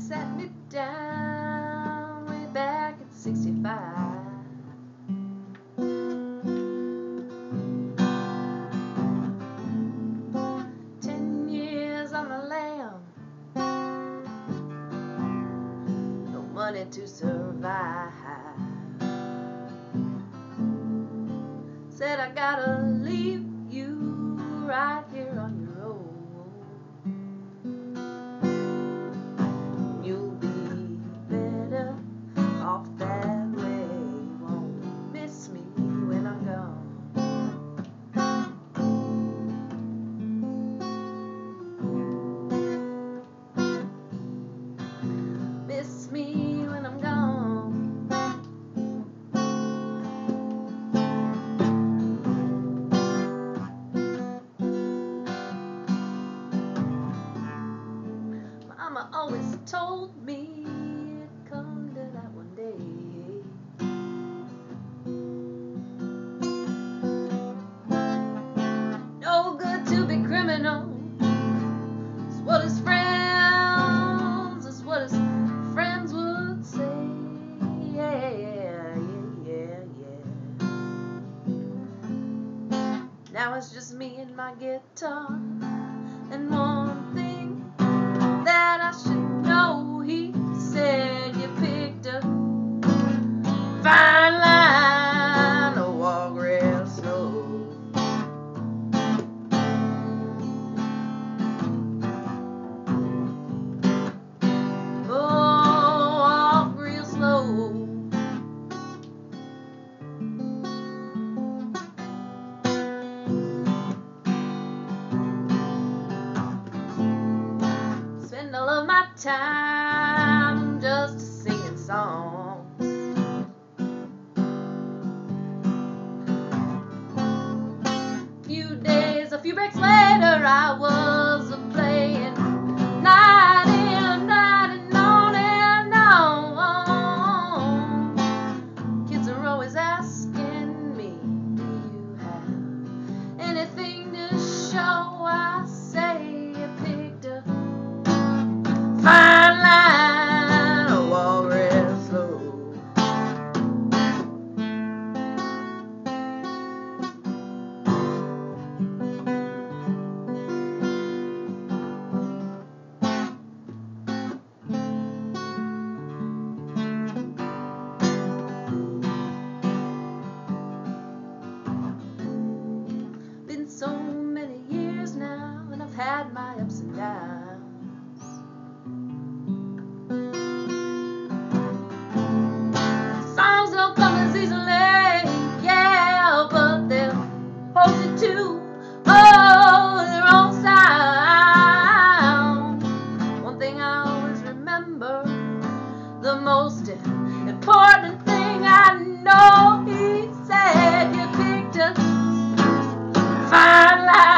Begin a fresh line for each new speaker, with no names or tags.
sat me down way back at 65. 10 years on the lam, no money to survive. Said I gotta leave you right here on your own. You'll be better off that way. You won't miss me when I'm gone. Miss me when I'm gone. Mama always told me it'd come to that one day. No good to be criminal. It's what his friends, it's what his friends would say. Yeah, yeah, yeah, yeah. Now it's just me and my guitar, and one thing that I should know, he said you picked a fine line to walk real slow. Oh, walk real slow. Spend all of my time just singing songs. A few breaks later, I was playing night in, night and on and on. Kids are always asking me, do you have anything to show? I say you picked a fine line to walk real slow. Been so many years now, and I've had my ups and downs. Songs don't come as easily, yeah, but they'll hold you to their own sound. One thing I always remember, the most important thing I know, he said you picked a fine line.